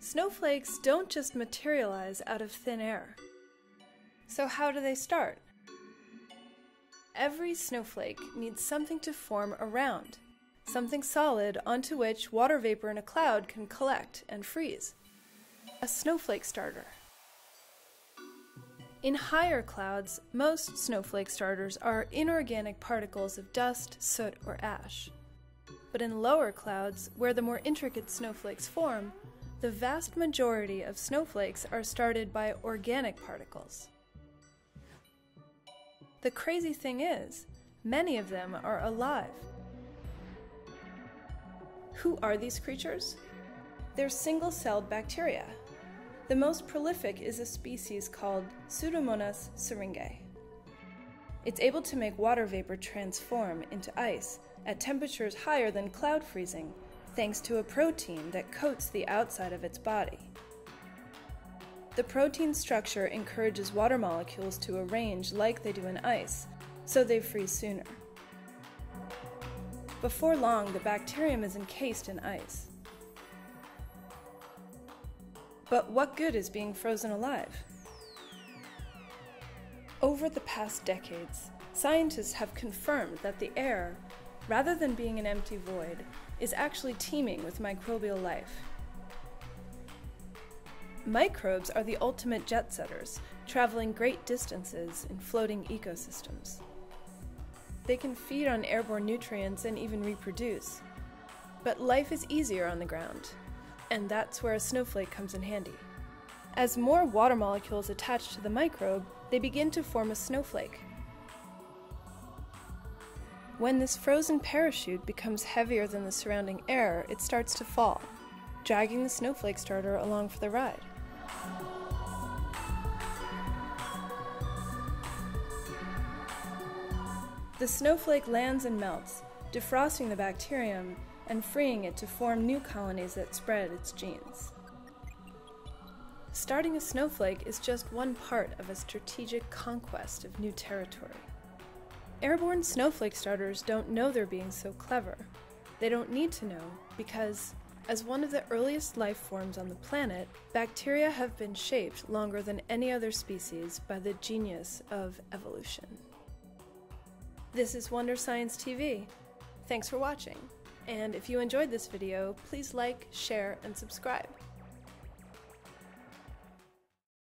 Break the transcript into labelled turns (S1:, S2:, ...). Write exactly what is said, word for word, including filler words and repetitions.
S1: Snowflakes don't just materialize out of thin air. So how do they start? Every snowflake needs something to form around, something solid onto which water vapor in a cloud can collect and freeze. A snowflake starter. In higher clouds, most snowflake starters are inorganic particles of dust, soot, or ash. But in lower clouds, where the more intricate snowflakes form, the vast majority of snowflakes are started by organic particles. The crazy thing is, many of them are alive. Who are these creatures? They're single-celled bacteria. The most prolific is a species called Pseudomonas syringae. It's able to make water vapor transform into ice at temperatures higher than cloud freezing, thanks to a protein that coats the outside of its body. The protein structure encourages water molecules to arrange like they do in ice, so they freeze sooner. Before long, the bacterium is encased in ice. But what good is being frozen alive? Over the past decades, scientists have confirmed that the air, rather than being an empty void, is actually teeming with microbial life. Microbes are the ultimate jet setters, traveling great distances in floating ecosystems. They can feed on airborne nutrients and even reproduce. But life is easier on the ground, and that's where a snowflake comes in handy. As more water molecules attach to the microbe, they begin to form a snowflake. When this frozen parachute becomes heavier than the surrounding air, it starts to fall, dragging the snowflake starter along for the ride. The snowflake lands and melts, defrosting the bacterium and freeing it to form new colonies that spread its genes. Starting a snowflake is just one part of a strategic conquest of new territory. Airborne snowflake starters don't know they're being so clever. They don't need to know because, as one of the earliest life forms on the planet, bacteria have been shaped longer than any other species by the genius of evolution. This is Wonder Science T V. Thanks for watching, and if you enjoyed this video, please like, share, and subscribe.